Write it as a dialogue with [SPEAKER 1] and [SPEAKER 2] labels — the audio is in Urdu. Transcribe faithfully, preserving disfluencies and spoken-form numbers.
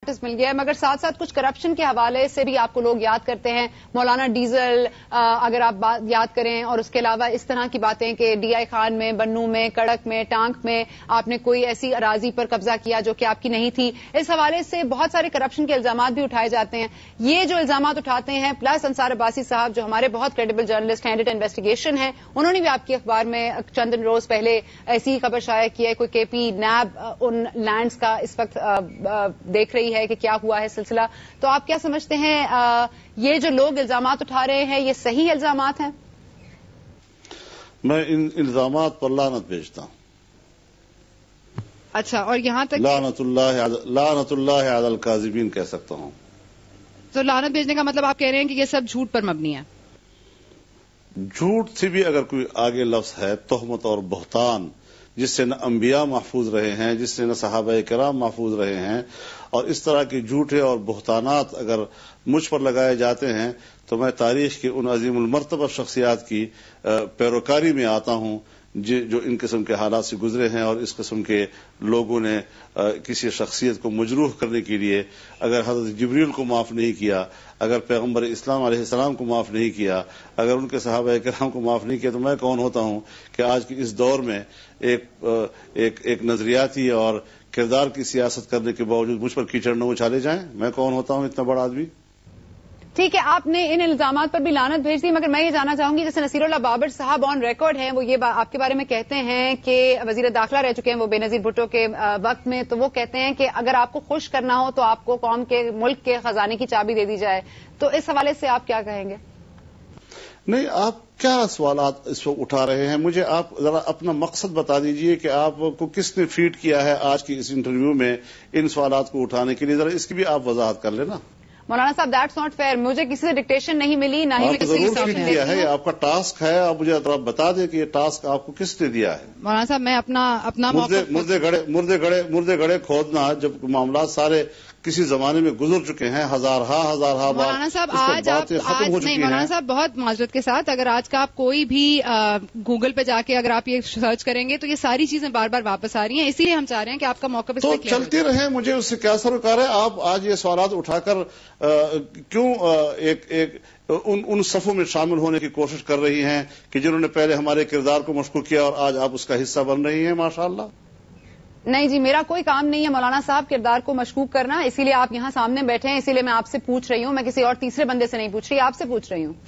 [SPEAKER 1] پریکٹس مل گیا ہے، مگر ساتھ ساتھ کچھ کرپشن کے حوالے سے بھی آپ کو لوگ یاد کرتے ہیں. مولانا ڈیزل اگر آپ یاد کریں، اور اس کے علاوہ اس طرح کی باتیں کہ ڈی آئی خان میں، بنو میں، کڑک میں، ٹانک میں آپ نے کوئی ایسی اراضی پر قبضہ کیا جو کہ آپ کی نہیں تھی. اس حوالے سے بہت سارے کرپشن کے الزامات بھی اٹھائے جاتے ہیں. یہ جو الزامات اٹھاتے ہیں، پلس انصار عباسی صاحب جو ہمارے بہت کریڈیبل جرنلسٹ ہیں، ایڈٹ انویسٹیگیشن ہیں، انہوں نے بھی آپ کے اخبار میں چند روز پہلے ایسی خبر شائع کی ہے، کوئی کے پی نیب ان لینڈز کا اس وقت دیکھ رہی ہے کہ کیا ہوا ہے سلسلہ. تو آپ کیا سمجھتے ہیں یہ جو لوگ الزامات اٹھا رہے ہیں یہ صحیح الزامات ہیں؟
[SPEAKER 2] میں ان الزامات پر لعنت بھیجتا ہوں.
[SPEAKER 1] اچھا، اور یہاں تک
[SPEAKER 2] لعنت اللہ لعنت اللہ علی الکاذبین کہہ سکتا ہوں.
[SPEAKER 1] تو لعنت بھیجنے کا مطلب آپ کہہ رہے ہیں کہ یہ سب جھوٹ پر مبنی ہے؟
[SPEAKER 2] جھوٹ سے بھی اگر کوئی آگے لفظ ہے، تہمت اور بہتان، جس سے نہ انبیاء محفوظ رہے ہیں، جس سے نہ صحابہ کرام محفوظ رہے ہیں، اور اس طرح کے جھوٹے اور بہتانات اگر مجھ پر لگائے جاتے ہیں تو میں تاریخ کے ان عظیم المرتبہ شخصیات کی پیروکاری میں آتا ہوں جو ان قسم کے حالات سے گزرے ہیں، اور اس قسم کے لوگوں نے کسی شخصیت کو مجروح کرنے کے لیے اگر حضرت جبریل کو معاف نہیں کیا، اگر پیغمبر اسلام علیہ السلام کو معاف نہیں کیا، اگر ان کے صحابہ کرام کو معاف نہیں کیا، تو میں کون ہوتا ہوں کہ آج کے اس دور میں ایک ایک, ایک نظریاتی اور کردار کی سیاست کرنے کے باوجود مجھ پر کیچڑ نہ اچھالے جائیں. میں کون ہوتا ہوں اتنا بڑا آدمی؟
[SPEAKER 1] ٹھیک ہے، آپ نے ان الزامات پر بھی لعنت بھیج دی، مگر میں یہ جاننا چاہوں گی، جیسے نصیر اللہ بابر صاحب آن ریکارڈ ہیں، وہ یہ آپ کے بارے میں کہتے ہیں کہ وزیر داخلہ رہ چکے ہیں وہ بے نظیر بھٹو کے وقت میں، تو وہ کہتے ہیں کہ اگر آپ کو خوش کرنا ہو تو آپ کو قوم کے ملک کے خزانے کی چابی دے دی جائے. تو اس حوالے سے آپ کیا کہیں گے؟
[SPEAKER 2] نہیں، آپ کیا سوالات اس وقت اٹھا رہے ہیں؟ مجھے آپ ذرا اپنا مقصد بتا دیجئے کہ آپ کو کس نے فیڈ کیا ہے آج کی اس انٹرویو میں ان سوالات کو اٹھانے کے لیے. ذرا اس کی بھی آپ وضاحت کر لینا.
[SPEAKER 1] مولانا صاحب دیٹس ناٹ فیئر. مجھے کسی سے ڈکٹیشن نہیں ملی، نہ ہی
[SPEAKER 2] آپ کو ضرور فیڈ کیا ہے، آپ کا ٹاسک ہے. آپ مجھے ذرا بتا دیں کہ یہ ٹاسک آپ کو کس نے دیا ہے.
[SPEAKER 1] مولانا صاحب میں اپنا اپنا
[SPEAKER 2] مردے گڑے مردے گڑے مردے گڑے کھودنا، جب معاملات سارے کسی زمانے میں گزر چکے ہیں، ہزار ہا ہزار ہا بار
[SPEAKER 1] مولانا صاحب آج آپ آج نہیں مولانا صاحب بہت معذرت کے ساتھ، اگر آج کا آپ کوئی بھی گوگل پہ جا کے اگر آپ یہ سرچ کریں گے تو یہ ساری چیزیں بار بار واپس آ رہی ہیں. اسی لیے ہم چاہ رہے ہیں کہ آپ کا موقف اس
[SPEAKER 2] تو
[SPEAKER 1] پہ
[SPEAKER 2] چلتے رہیں، مجھے اس سے کیا سروکار ہے. آپ آج یہ سوالات اٹھا کر کیوں ایک ایک ان ان صفوں میں شامل ہونے کی کوشش کر رہی ہیں کہ جنہوں نے پہلے ہمارے کردار کو مشکوک کیا اور آج آپ اس کا حصہ بن رہی ہیں؟ ماشاءاللہ.
[SPEAKER 1] نہیں جی، میرا کوئی کام نہیں ہے مولانا صاحب کردار کو مشکوک کرنا، اسی لیے آپ یہاں سامنے بیٹھے ہیں، اسی لیے میں آپ سے پوچھ رہی ہوں. میں کسی اور تیسرے بندے سے نہیں پوچھ رہی، آپ سے پوچھ رہی ہوں.